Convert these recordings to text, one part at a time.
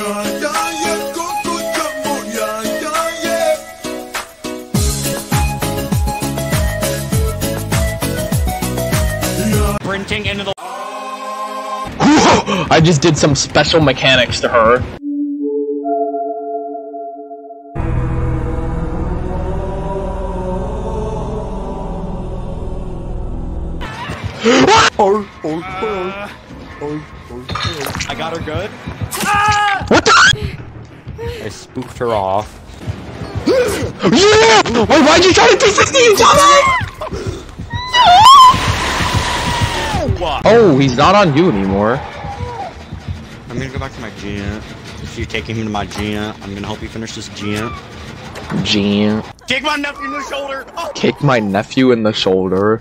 Sprinting into the. I just did some special mechanics to her. I got her good. What the? I spooked her off. Yeah! Why'd you try to 360 each other? Oh, he's not on you anymore. I'm gonna go back to my giant. If you're taking him to my giant, I'm gonna help you finish this giant. Gene. Kick my nephew in the shoulder! Oh. Kick my nephew in the shoulder.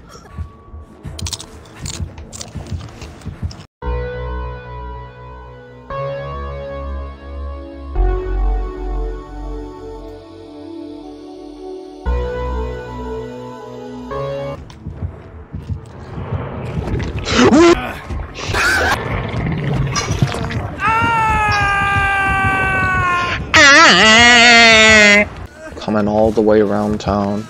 Coming all the way around town.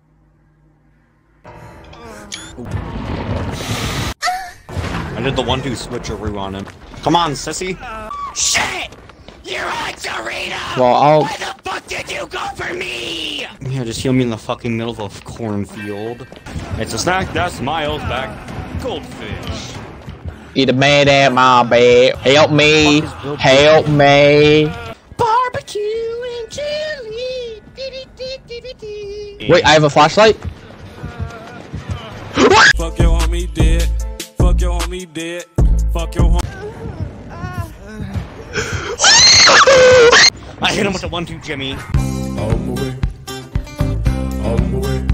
I did the 1-2 switcheroo on him. Come on, sissy. Shit! You're on Dorito! Well, Where the fuck did you go for me? Yeah, just heal me in the fucking middle of a cornfield. It's a snack that smiles back. Goldfish. Eat a man at my bed. Help me. Help me. Barbecue and chili. Wait, I have a flashlight? Fuck your homie dead. Fuck your homie dead. Fuck your homie. I hit him with the 1-2 Jimmy. All the way. All the way.